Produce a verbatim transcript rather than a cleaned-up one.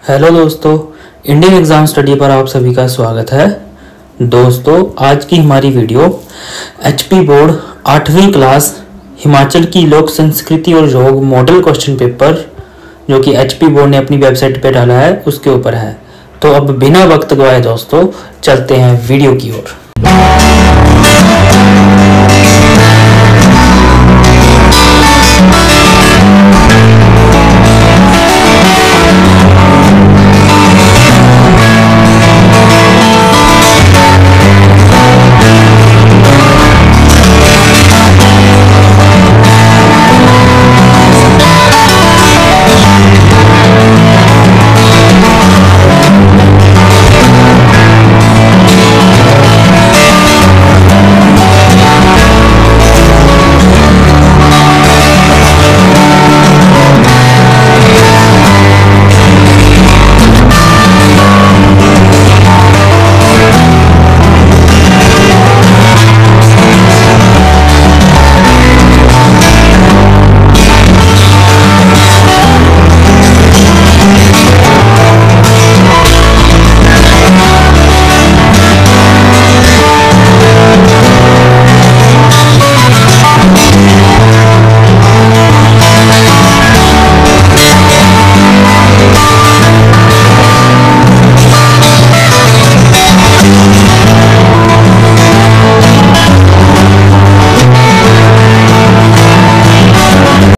Hello दोस्तों, Indian exam study पर आप सभी का स्वागत है। दोस्तों, आज की हमारी वीडियो एचपी बोर्ड आठवीं क्लास हिमाचल की लोक संस्कृति और योग मॉडल क्वेश्चन पेपर जो कि एचपी बोर्ड ने अपनी वेबसाइट पर डाला है उसके ऊपर है। तो अब बिना वक्त गवाए दोस्तों चलते हैं वीडियो की ओर।